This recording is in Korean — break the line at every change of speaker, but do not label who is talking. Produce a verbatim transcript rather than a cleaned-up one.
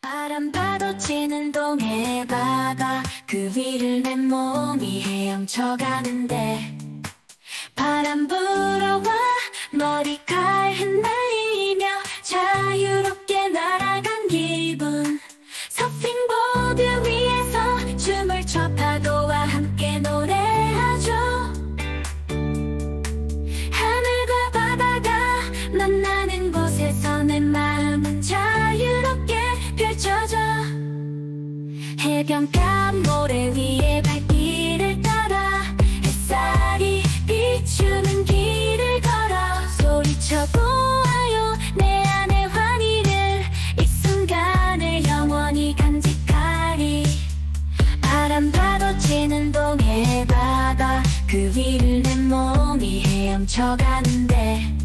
바람 파도치는 동해 바다 그 위를 내 몸이 헤엄쳐가는데 바람 불어와 머리칼 흩날리며 자유롭게 날아간 기분 서핑보드 위에서 춤을 춰 파도와 함께 노래하죠. 하늘과 바다가 만나는 곳에서 내 마음은 자유롭게 펼쳐져. 해변가 모래 위에 발길을 따라 햇살이 비추는 길을 걸어 소리쳐 보아요 내 안의 환희를 이 순간을 영원히 간직하리. 바람 파도치는 동해 바다 그 위를 내 몸이 헤엄쳐가는데